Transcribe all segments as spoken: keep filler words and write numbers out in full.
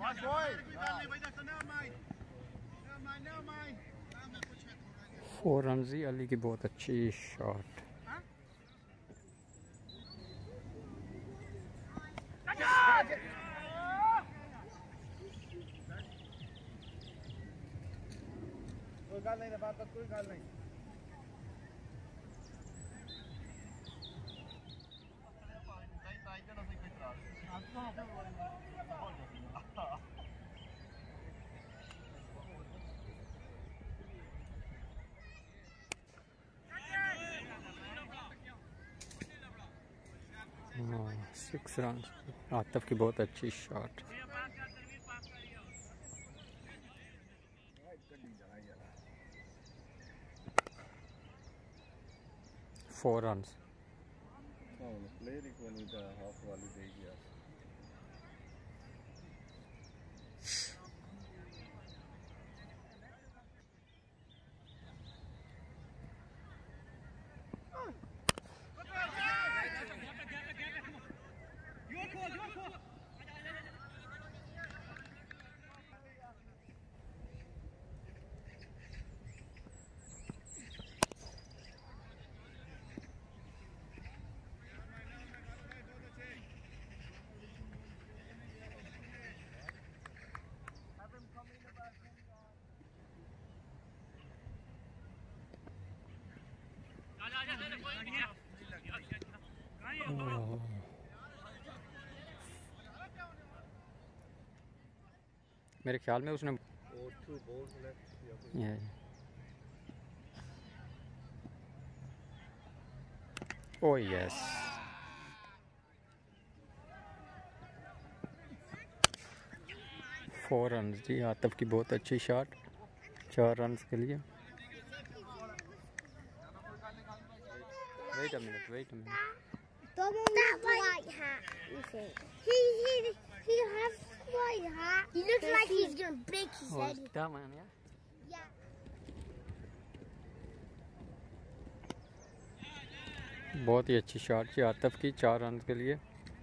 Four Ramji Ali की बहुत अच्छी शॉट। कोई गल नहीं, बात कोई गल नहीं। सिक्स रन आतिफ की बहुत अच्छी शॉट। फोर रन मेरे ख्याल में उसने ये ओ यस फोर रन जी। आतिफ की बहुत अच्छी शॉट, चार रन के लिए। Wait a minute wait a minute That white hat, you think? He he he has white hat. He looks like he's gonna break his head. Oh, that one, yeah. Yeah. बहुत ही अच्छी shot थी आतिफ की, चार run के लिए।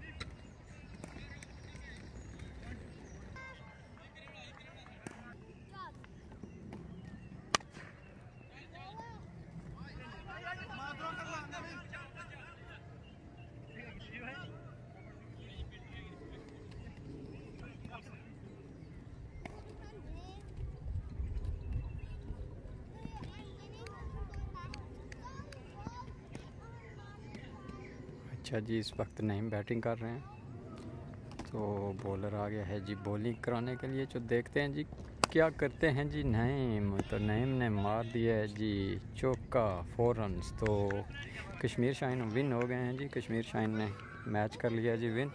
अच्छा जी, इस वक्त नईम बैटिंग कर रहे हैं, तो बॉलर आ गया है जी बॉलिंग कराने के लिए। जो देखते हैं जी क्या करते हैं जी नईम। तो नईम ने मार दिया है जी चौका, फोर रन्स। तो कश्मीर शाइन विन हो गए हैं जी। कश्मीर शाइन ने मैच कर लिया जी विन।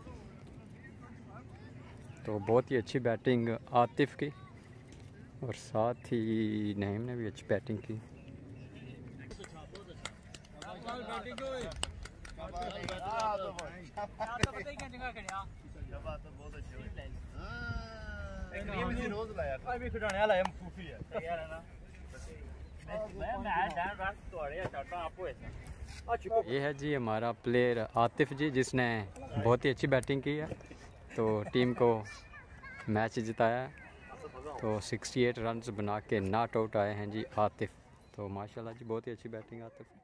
तो बहुत ही अच्छी बैटिंग आतिफ की, और साथ ही नईम ने भी अच्छी बैटिंग की। ये है जी हमारा प्लेयर आतिफ जी, जिसने बहुत ही अच्छी बैटिंग की है, तो टीम को मैच जिताया। तो अड़सठ रन्स बना के नॉट आउट आए हैं जी आतिफ। तो माशाल्लाह जी बहुत ही अच्छी बैटिंग आतिफ।